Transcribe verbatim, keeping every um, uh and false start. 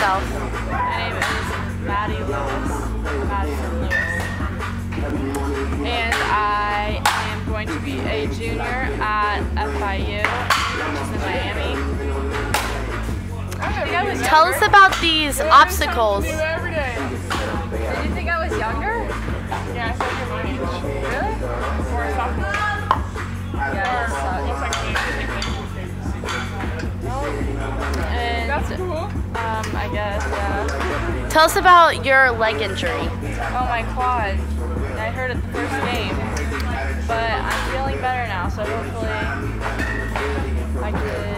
yourself. My name is Maddie Lewis. Madison Lewis. And I am going to be a junior at F I U, which is in Miami. I think I was Tell younger. us about these obstacles. Did you think I was younger? Yeah, it's like your my age. Really? Or a sophomore. Yeah, Or it sucks. almost like me. And That's cool. um, I guess, yeah. Tell us about your leg injury. Oh, my quad. I hurt it the first game, but I'm feeling better now, so hopefully I can